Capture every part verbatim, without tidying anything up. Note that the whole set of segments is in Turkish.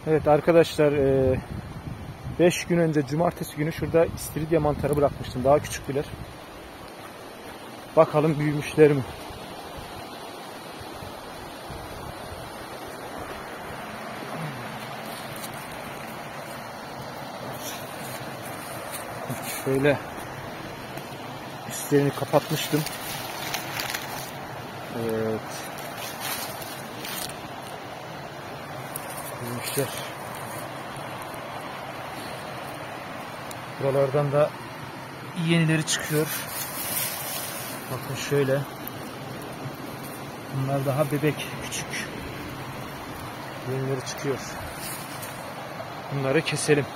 Evet arkadaşlar, beş gün önce cumartesi günü şurada istiridye mantarı bırakmıştım. Daha küçüktüler. Bakalım büyümüşler mi? Şöyle üstlerini kapatmıştım. Evet. Büyümüşler. Buralardan da yenileri çıkıyor. Bakın şöyle. Bunlar daha bebek, küçük. Yenileri çıkıyor. Bunları keselim.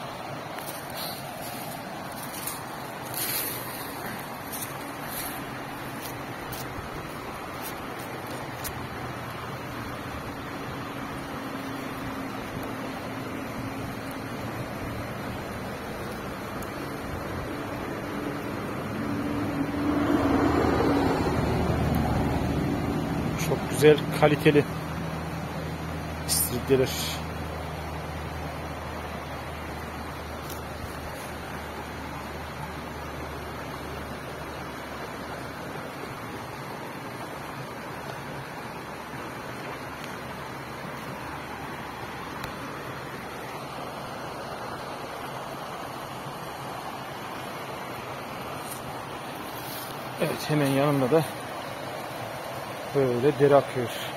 Çok güzel, kaliteli istiridyeler. Evet, hemen yanında da böyle deri akıyor.